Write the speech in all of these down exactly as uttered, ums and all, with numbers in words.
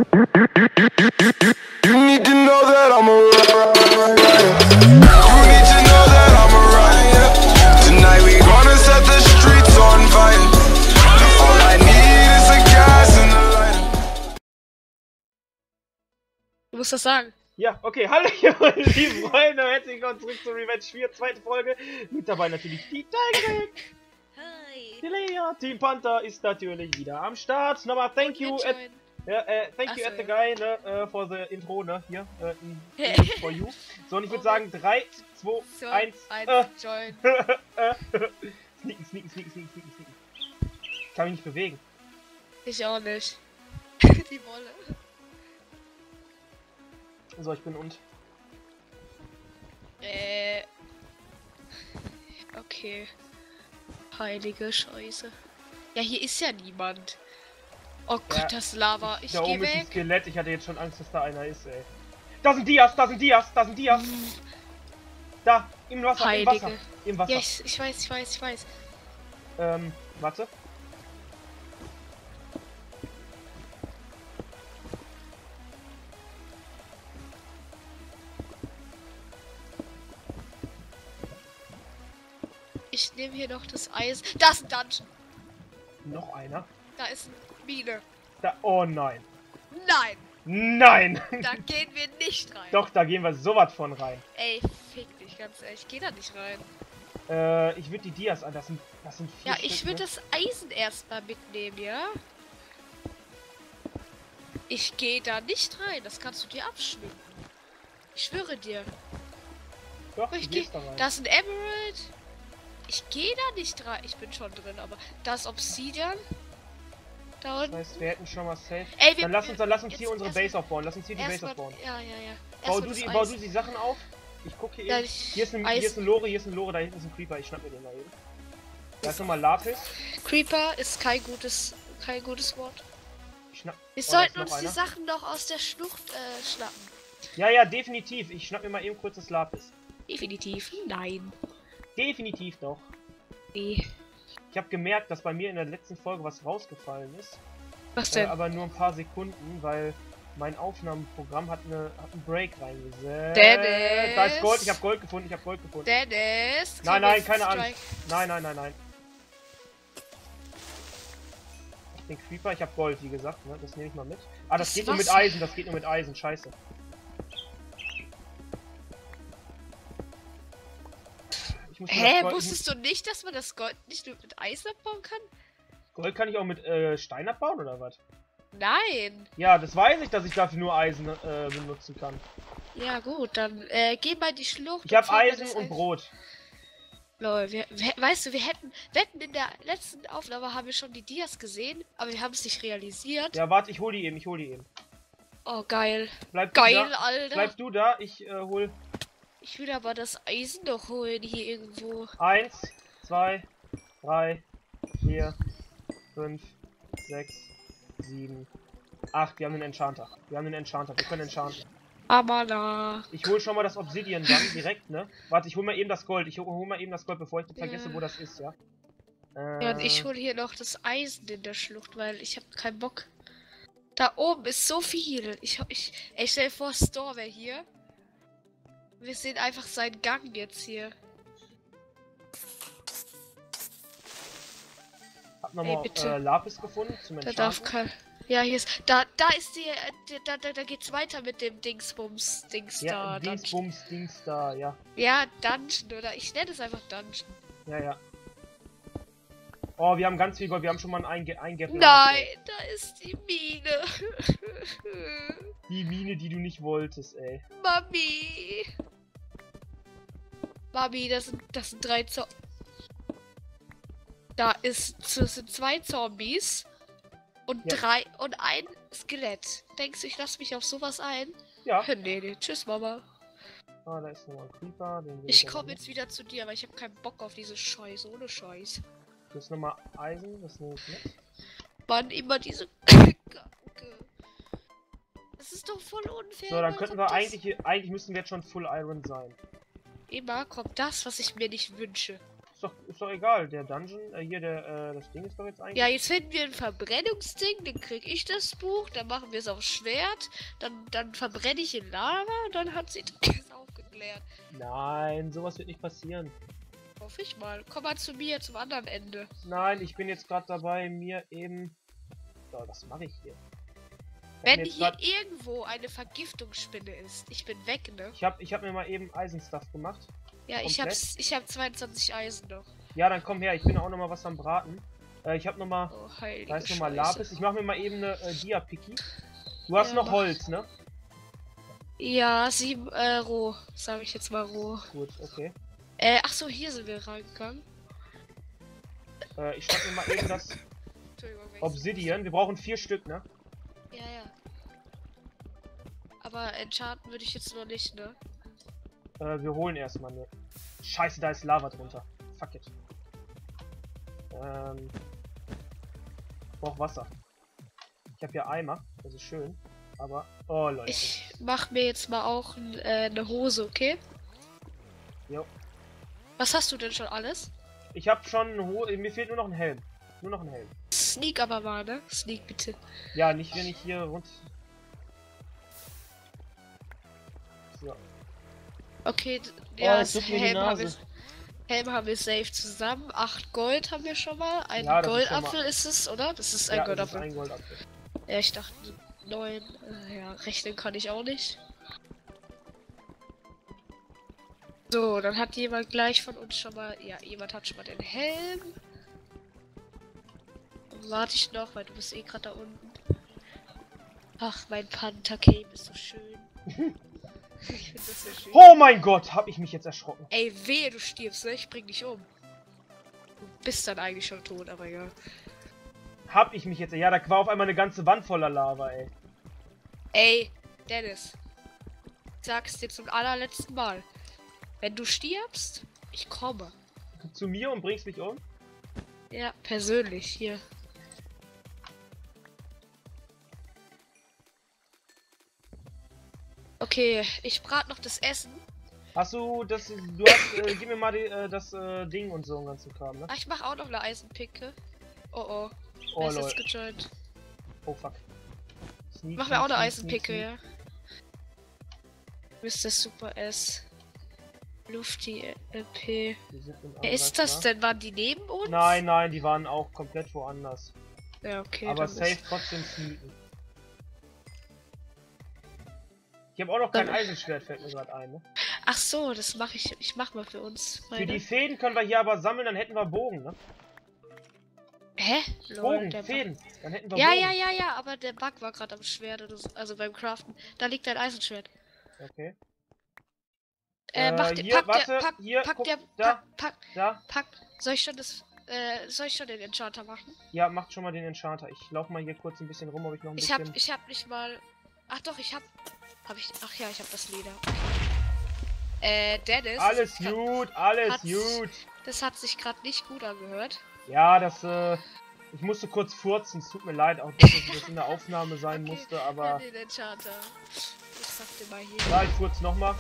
You need to know that I'm alright. You need to know that I'm alright. Tonight we gonna set the streets on fire. All I need is a gas and a lighter. Du musst das sagen. Ja, okay, hallo meine lieben Freunde, herzlich willkommen zurück zu Revenge vier, zweite Folge. Mit dabei natürlich die Tiger. Hi. Die Lea, Team Panther ist natürlich wieder am Start. Nochmal thank you at, ja, äh, thank Ach you so, at the ja. guy, ne, äh, for the intro, ne, hier, äh, in, in for you. So, und ich würde sagen, drei, zwei, eins, äh, join. äh, sneaken, sneaken, sneaken, sneaken, sneaken, sneaken. Ich kann mich nicht bewegen. Ich auch nicht. Die Wolle. So, ich bin und. Äh. Okay. Heilige Scheiße. Ja, hier ist ja niemand. Oh Gott, Ja, das Lava. Ich da geh oben ist ein weg. Skelett, ich hatte jetzt schon Angst, dass da einer ist, ey. Da sind Dias, da sind Dias, da sind Dias. Da, im Wasser, im Wasser, Heilige. im Wasser. Ja, ich, ich weiß, ich weiß, ich weiß. Ähm, warte. Ich nehme hier noch das Eisen. Da ist ein Dungeon. Noch einer. Da ist eine Mine. Da, oh nein. Nein, Nein! da gehen wir nicht rein. Doch, da gehen wir sowas von rein. Ey, fick dich, ganz ehrlich. Ich geh da nicht rein. Äh, ich würde die Dias an, das sind, das sind vier Ja, ich Stück, würde ne? das Eisen erstmal mitnehmen, ja? Ich gehe da nicht rein, das kannst du dir abschminken. Ich schwöre dir. Doch, Ich du geh, gehst da rein. da ist ein Emerald. Ich gehe da nicht rein. Ich bin schon drin, aber da ist Obsidian. Da Das unten. heißt, wir hätten schon mal safe. Ey, wir, Dann lass uns, dann lass uns jetzt hier unsere erstmal- Base aufbauen. Lass uns hier die Base erstmal- aufbauen. Ja, ja, ja. Bau Erstmal du, das die, bau du Eisen. die Sachen auf. Ich gucke hier Ja, eben. ich- Hier ist, ein, Eis- hier ist ein Lore, hier ist ein Lore, da hinten ist ein Creeper. Ich schnapp mir den mal eben. Da ist nochmal Lapis. Creeper ist kein gutes, kein gutes Wort. Ich schnapp. Wir Oh, da sollten ist noch uns die einer. Sachen doch aus der Schlucht äh, schnappen. Ja, ja, definitiv. Ich schnapp mir mal eben kurz das Lapis. Definitiv. Nein. Definitiv doch. Nee. Ich habe gemerkt, dass bei mir in der letzten Folge was rausgefallen ist. Was Äh, denn? aber nur ein paar Sekunden, weil mein Aufnahmeprogramm hat, eine, hat einen Break reingesetzt. Dennis! Da ist Gold, ich habe Gold gefunden, ich habe Gold gefunden. Dennis! Nein, komm nein, jetzt, keine Strike. Angst. Nein, nein, nein, nein. Ich bin Creeper, ich habe Gold, wie gesagt, ne? Das nehme ich mal mit. Ah, das, Das geht nur mit Wasser. Eisen, das geht nur mit Eisen, scheiße. Ich muss mir Hä, das Gold, ich wusstest du nicht, dass man das Gold nicht nur mit Eisen abbauen kann? muss, Gold kann ich auch mit äh, Stein abbauen, oder was? Nein! Ja, das weiß ich, dass ich dafür nur Eisen äh, benutzen kann. Ja gut, dann äh, geh mal in die Schlucht. Ich und habe fang mal Eisen das und Eisen- Brot. Lol, wir, wir, weißt du, wir hätten, wetten in der letzten Aufnahme haben wir schon die Dias gesehen, aber wir haben es nicht realisiert. Ja, warte, ich hol die eben, ich hol die eben. Oh, geil. Bleib Geil, du da. Alter. Bleib du da, ich äh, hol Ich will aber das Eisen doch holen hier irgendwo. eins, zwei, drei, vier, fünf, sechs, sieben, acht. Wir haben einen Enchanter. Wir haben einen Enchanter. Wir können enchanten. Aber na. Ich hol schon mal das Obsidian dann direkt, ne? Warte, ich hol mal eben das Gold. Ich hol, hol mal eben das Gold, bevor ich vergesse, Ja. wo das ist, ja? Äh, Ja, und ich hole hier noch das Eisen in der Schlucht, weil ich habe keinen Bock. Da oben ist so viel. Ich, ich, ey, stell dir vor, Store wäre hier. Wir sehen einfach seinen Gang jetzt hier. hab nochmal Ey, bitte. äh, Lapis gefunden zum Da darf Enchanten. kein. Ja, hier ist. Da, da ist die. äh, die- Da, da, da geht's weiter mit dem Dingsbums. Dings Ja, da. Dungeon. Dingsbums, Dings da, ja. Ja, Dungeon, oder? Ich nenne es einfach Dungeon. Ja, ja. Oh, wir haben ganz viel Gold. Wir haben schon mal ein Einge Eingäppler. Nein, da ist die Mine. Die Mine, die du nicht wolltest, ey. Mami. Mami, das sind, das sind drei Zo Da ist, das sind zwei Zombies und Ja. drei und ein Skelett. Denkst du, ich lasse mich auf sowas ein? Ja. Nee, nee. Tschüss, Mama. Ah, da ist nochmal ein Creeper. Den will Ich ja komme noch jetzt wieder zu dir, aber ich habe keinen Bock auf diese Scheiße. Ohne Scheiß. nicht. Das ist nochmal Eisen, das nehme ich mit. Mann, immer diese Kacke. Das ist doch voll unfair. So, dann immer könnten kommt wir das. eigentlich, hier- eigentlich müssten wir jetzt schon Full Iron sein. Immer kommt das, was ich mir nicht wünsche. Ist doch, ist doch egal. Der Dungeon, äh, hier, der, äh, das Ding ist doch jetzt eigentlich... Ja, jetzt finden wir ein Verbrennungsding, dann krieg ich das Buch, dann machen wir es aufs Schwert, dann, dann verbrenne ich in Lava und dann hat sie das aufgeklärt. Nein, sowas wird nicht passieren. Hoffe ich mal. Komm mal zu mir, zum anderen Ende. Nein, ich bin jetzt gerade dabei, mir eben... So, was mache ich hier? Ich hab Wenn mir jetzt hier grad- irgendwo eine Vergiftungsspinne ist, ich bin weg, ne? Ich habe ich hab mir mal eben Eisenstuff gemacht. Ja, ich komplett. hab's, ich hab zweiundzwanzig Eisen noch. Ja, dann komm her, ich bin auch noch mal was am Braten. Äh, ich habe noch mal... Oh, heilige Da ist noch mal Scheiße. Lapis. Ich mache mir mal eben eine äh, Dia-Picki. Du hast Ja, noch mach. Holz, ne? Ja, sieben äh, roh, sage ich jetzt mal roh. Gut, okay. Äh, ach so, hier sind wir reingegangen. Äh, ich schnapp mir mal eben das Entschuldigung, wenn ich- Obsidian. Wir brauchen vier Stück, ne? Ja, ja. Aber enchanten würde ich jetzt noch nicht, ne? Äh, wir holen erstmal ne. Scheiße, da ist Lava drunter. Fuck it. Ähm. Ich brauch Wasser. Ich habe hier Eimer, das ist schön. Aber. Oh Leute. Ich mach mir jetzt mal auch n, äh, eine Hose, okay? Jo. Was hast du denn schon alles? Ich habe schon eine Ho mir fehlt nur noch ein Helm. Nur noch ein Helm. Sneak aber mal, ne? Sneak bitte. Ja, nicht wenn ich hier rund. So. Okay, d- Oh, ja, es tut mir die Helm haben, wir, Nase. Helm haben wir safe zusammen. Acht Gold haben wir schon mal. Ein Ja, das ist schon Goldapfel ist es, oder? Das ist ein Ja, das ist Goldapfel. ein Goldapfel. Ja, ich dachte neun. Äh, ja, rechnen kann ich auch nicht. So, dann hat jemand gleich von uns schon mal. Ja, jemand hat schon mal den Helm. Dann warte ich noch, weil du bist eh gerade da unten. Ach, mein Panther-Cape ist so schön. Ich finde das so schön. Oh mein Gott, hab ich mich jetzt erschrocken. Ey, wehe, du stirbst, ne? Ich bring dich um. Du bist dann eigentlich schon tot, aber ja. Hab ich mich jetzt. Ja, da war auf einmal eine ganze Wand voller Lava, ey. Ey, Dennis. Ich sag's dir zum allerletzten Mal. Wenn du stirbst, ich komme. Zu mir und bringst mich um? Ja, persönlich, hier. Okay, ich brat noch das Essen. Hast du das. Du hast. Äh, gib mir mal die, äh, das äh, Ding und so einen ganzen Kram, ne? Ah, ich mach auch noch eine Eisenpicke. Oh oh. Oh Wer ist lol. jetzt gejoint? Oh fuck. Sneak, Mach mir auch eine sneak, Eisenpicke, sneak, ja. Mister Super S. Lufti L P. sneak. Die sind im Wer ist Angriff, das ne? denn? Waren die neben uns? Nein, nein, die waren auch komplett woanders. Ja, okay. Aber dann safe ist- trotzdem sneaken. Ich habe auch noch kein Dann- Eisenschwert, fällt mir gerade ein, ne? Ach so, das mache ich. Ich mach mal für uns. Für Meine. die Fäden können wir hier aber sammeln, dann hätten wir Bogen, ne? Hä? Lol, Bogen, der Bug- Fäden, dann hätten wir Ja, Bogen. ja, ja, ja, aber der Bug war gerade am Schwert oder so, also beim Craften. Da liegt ein Eisenschwert. Okay. Äh, Äh, mach der, hier, pack warte, der, pack, hier, pack guck, der, da. pack, pack, Da, pack. Soll ich schon das, äh, soll ich schon den Enchanter machen? ja, macht schon mal den Enchanter. Ich laufe mal hier kurz ein bisschen rum, ob ich noch ein Ich bisschen... hab, ich hab nicht mal, ach doch, ich hab, hab ich, ach ja, ich hab das Leder. Äh, Dennis. Alles das, gut, alles hat's- gut. das hat sich gerade nicht gut angehört. Ja, das, äh... Ich musste kurz furzen, es tut mir leid, auch dass das in der Aufnahme sein Okay, musste, Ja, aber... den Enchanter. Ich sag dir mal hier. Ja, ich furz nochmal.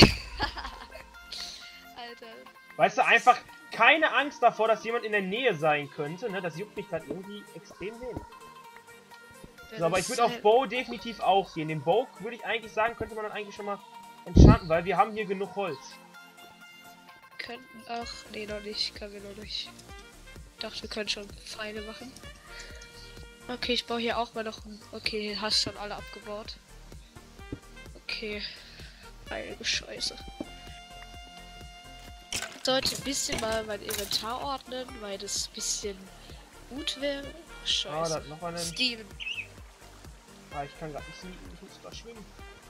Alter. Weißt du, einfach keine Angst davor, dass jemand in der Nähe sein könnte, ne? Das juckt mich halt irgendwie extrem wenig. wer So, aber das ich würde auf halt- Bow definitiv auch gehen. Den Bow würde ich eigentlich sagen, könnte man dann eigentlich schon mal enchanten, weil wir haben hier genug Holz. Könnten auch. Nee, noch nicht. Können wir noch nicht. Ich dachte, wir können schon Pfeile machen. Okay, ich baue hier auch mal noch ein. Okay, hast schon alle abgebaut. Okay. Heilige Scheiße. Ich sollte ein bisschen mal mein Inventar ordnen, weil das ein bisschen gut wäre. Ah, da Scheiße. hat noch einen. Steven. Ah, ich kann gerade nicht sneaken, ich muss da schwimmen.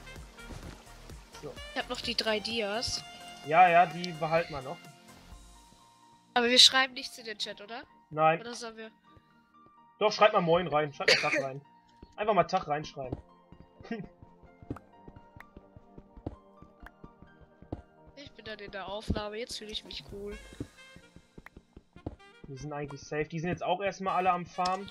Ich habe noch die drei Dias. Ja, ja, die behalten wir noch. Aber wir schreiben nichts in den Chat, oder? Nein. Oder sollen wir. Doch, schreib mal Moin rein. Schreib mal Tag rein. Einfach mal Tag reinschreiben. Ich bin dann in der Aufnahme, jetzt fühle ich mich cool. Die sind eigentlich safe. Die sind jetzt auch erstmal alle am Farm.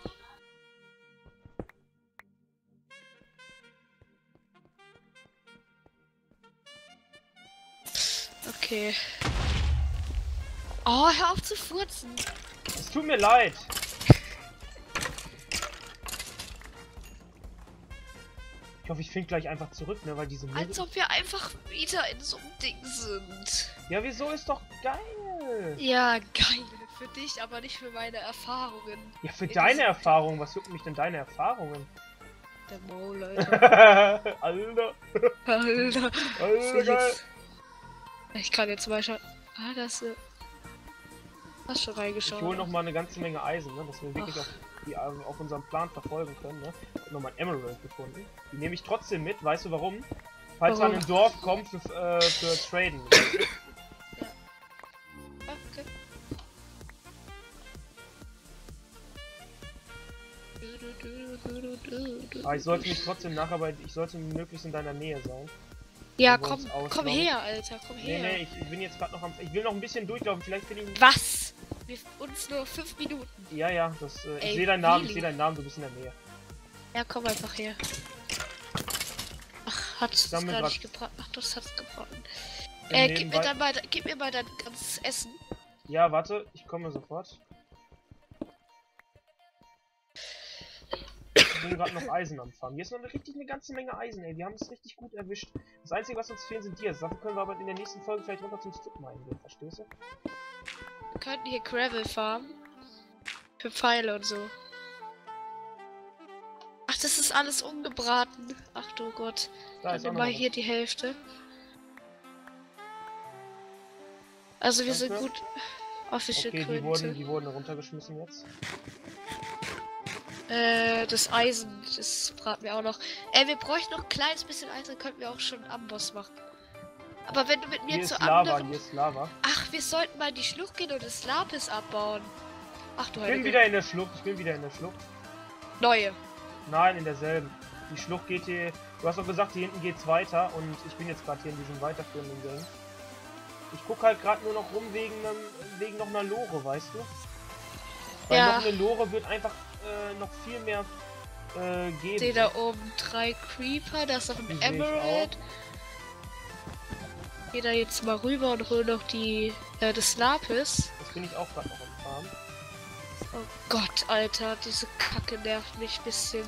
Okay. Oh, hör auf zu furzen. Es tut mir leid. Ich hoffe, ich finde gleich einfach zurück, ne, weil diese Müll... Als ob wir einfach wieder in so einem Ding sind. Ja, wieso? Ist doch geil. Ja, geil. Für dich, aber nicht für meine Erfahrungen. Ja, für In deine diesem- Erfahrungen. Was jucken mich denn deine Erfahrungen? Der Maul, Alter. Alter. Alter. Alter, geil. Ich kann jetzt mal schauen. Ah, das ist... Hast schon Ich reingeschaut. hole noch mal eine ganze Menge Eisen, ne, dass wir wirklich Ach. auf, die, auf unserem Plan verfolgen können. Ne? Ich hab nochmal ein Emerald gefunden. Die nehme ich trotzdem mit. Weißt du warum? Falls wir Warum? an ein Dorf kommen für, äh, für Traden. Ah, okay. Aber ich sollte mich trotzdem nachher bei... Ich sollte möglichst in deiner Nähe sein. Ja, wir komm, uns komm ausloggen. her, Alter, komm Nee, her. nee, ich bin jetzt gerade noch am... Ich will noch ein bisschen durchlaufen. Vielleicht finde ich... Was? Wir uns nur fünf Minuten. Ja, ja, das... Äh, ich Ey, sehe deinen Namen, ich really? sehe deinen Namen. Du bist in der Nähe. Ja, komm einfach her. Ach, hat es Sammel gar grad- nicht gebraten. Ach, das hat's gebraten. Bin Äh, gib mir, nebenbei- dann mal, gib mir mal dein ganzes Essen. Ja, warte. Ich komme sofort. Ich bin gerade noch Eisen am Farmen. Hier ist noch eine, richtig eine ganze Menge Eisen, ey. Wir haben es richtig gut erwischt. Das Einzige, was uns fehlen, sind Dias. Dafür können wir aber in der nächsten Folge vielleicht runter zum Strip-Mine gehen, verstehst du? Wir könnten hier Gravel farmen. Für Pfeile und so. Ach, das ist alles umgebraten. Ach du Gott. Da Dann ist auch nimm noch mal was. hier die Hälfte. Also wir sind Danke. gut. Official Okay, die wurden, Quinte. die wurden runtergeschmissen jetzt. Äh, das Eisen, das braten wir auch noch. Äh, wir bräuchten noch ein kleines bisschen Eisen, könnten wir auch schon einen Amboss machen. Aber wenn du mit mir Hier zu ist Lava, anderen... hier ist Lava. Ach, wir sollten mal in die Schlucht gehen und das Lapis abbauen. Ach du Ich bin Heilige. wieder in der Schlucht, ich bin wieder in der Schlucht. Neue. Nein, in derselben. Die Schlucht geht hier... Du hast doch gesagt, hier hinten geht's weiter und ich bin jetzt gerade hier in diesem weiterführenden Gang. Ich guck halt gerade nur noch rum wegen, nem, wegen noch einer Lore, weißt du? Weil Ja. noch eine Lore wird einfach äh, noch viel mehr äh, geben. Sehe da oben drei Creeper, da ist noch ein Die seh ich Emerald. Geh da jetzt mal rüber und hol noch die äh, das Lapis. Das bin ich auch gerade noch am Farm. Oh Gott, Alter, diese Kacke nervt mich ein bisschen.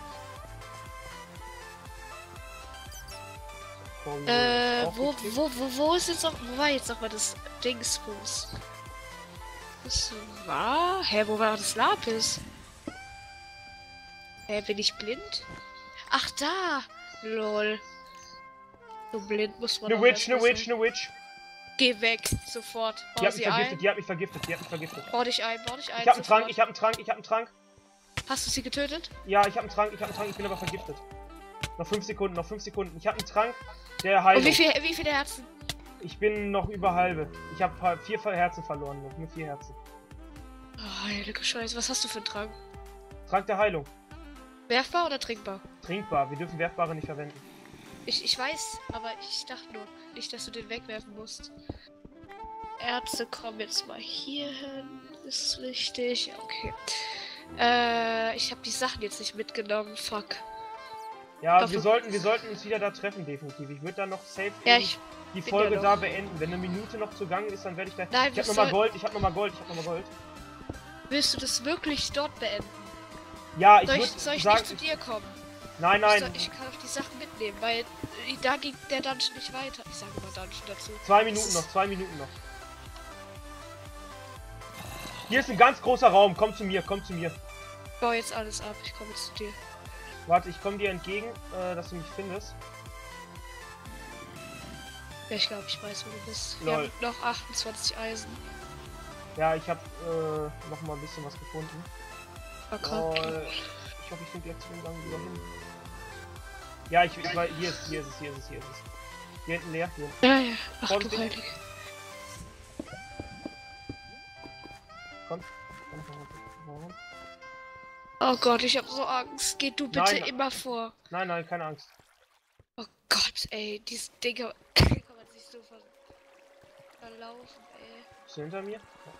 Oh, hier Äh, ist auch wo, gekippt. wo, wo, wo ist jetzt noch, wo war jetzt noch mal das Dingsbums? Das war, hä, wo war das Lapis? Hä, bin ich blind? Ach, da! Lol. So blind muss man Eine auch Witch, eine erstmal Witch, sein. eine Witch. Geh weg, sofort. Die Bau hat mich sie vergiftet, ein. die hat mich vergiftet, die hat mich vergiftet. Bau dich ein, bau dich ein. Ich hab einen sofort. Trank, ich hab einen Trank, ich hab einen Trank. Hast du sie getötet? Ja, ich hab einen Trank, ich hab einen Trank, ich bin aber vergiftet. Noch fünf Sekunden, noch fünf Sekunden. Ich hab einen Trank, der heilt. Und wie, viel, wie viele Herzen? Ich bin noch über halbe. Ich habe vier Herzen verloren, noch nur vier Herzen. Oh, heilige Scheiße, was hast du für einen Trank? Trank der Heilung. Werfbar oder trinkbar? Trinkbar. Wir dürfen Werfbare nicht verwenden. Ich, ich weiß, aber ich dachte nur, nicht, dass du den wegwerfen musst. Ärzte kommen jetzt mal hier hin. Ist richtig, okay. Äh, ich habe die Sachen jetzt nicht mitgenommen, fuck. Ja, Dafür- wir sollten, wir sollten uns wieder da treffen, definitiv. Ich würde dann noch safe Ja, eben ich die bin Folge ja da noch. beenden. Wenn eine Minute noch zugange ist, dann werde ich da. Nein, ich wir hab nochmal soll- Gold, ich hab nochmal Gold, ich hab nochmal Gold. Willst du das wirklich dort beenden? Ja, ich Soll ich, würde soll ich sagen. nicht zu dir kommen? Nein, Ich, nein. soll, ich kann auch die Sachen mitnehmen, weil äh, da ging der Dungeon nicht weiter. Ich sage immer Dungeon dazu. Zwei Das Minuten ist- noch, zwei Minuten noch. Hier ist ein ganz großer Raum. Komm zu mir, komm zu mir. Ich baue jetzt alles ab, ich komme jetzt zu dir. Warte, ich komme dir entgegen, äh, dass du mich findest. Ja, ich glaube, ich weiß, wo du bist. Wir Lol. haben noch achtundzwanzig Eisen. Ja, ich habe äh, noch mal ein bisschen was gefunden. Verkauft. Oh, ich hoffe, ich finde jetzt den Gang wieder hin. Ja, ich, ich weiß, hier ist, hier ist es, hier ist es, hier ist es. Hier hinten leer, hier. Ja, ja. Ach Komm, du bitte. Heilige. Komm. Komm, komm, komm, komm. Oh Gott, ich habe so Angst. Geh du bitte Nein. immer vor. Nein, nein, keine Angst. Oh Gott, ey, dieses Ding kann kann man sich so ver verlaufen, ey. Bist du hinter mir?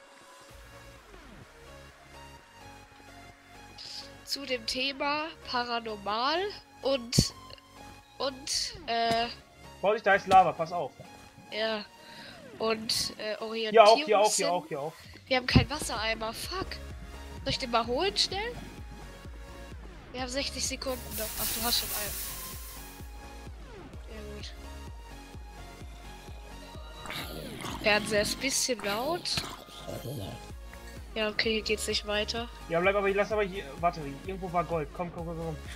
Zu dem Thema Paranormal und und äh Vorsicht, da ist Lava, pass auf. ja und äh, Hier Orientierungssinn. auch, hier auch, hier auch, hier auch. Wir haben keinen Wassereimer. Fuck. Soll ich den mal holen schnell? Wir haben sechzig Sekunden noch. Ach, du hast schon einen. Ja, gut. Fernseher ist ein bisschen laut. Ja, okay, hier geht's nicht weiter. Ja, bleib aber, lass aber hier. Warte, irgendwo war Gold. Komm, komm, komm, komm.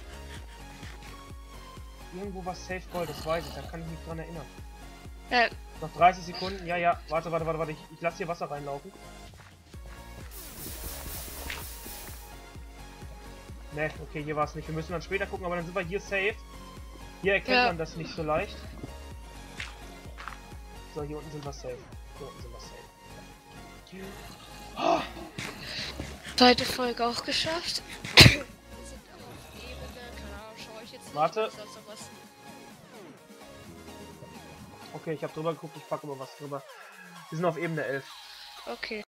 Irgendwo war safe Gold, das weiß ich, da kann ich mich dran erinnern. Ja, Noch dreißig Sekunden. Ja, ja. Warte, warte, warte, warte. Ich, ich lasse hier Wasser reinlaufen. Ne, okay, hier war es nicht. Wir müssen dann später gucken, aber dann sind wir hier safe. Hier erkennt Ja. man das nicht so leicht. So, hier unten sind wir safe. Hier unten sind wir safe. Oh, zweite Folge auch geschafft. Wir sind aber auf Ebene. Keine Ahnung, schau ich jetzt nicht. Warte. Ist das noch was? okay, ich habe drüber geguckt, ich packe aber was drüber. Wir sind auf Ebene elf. Okay.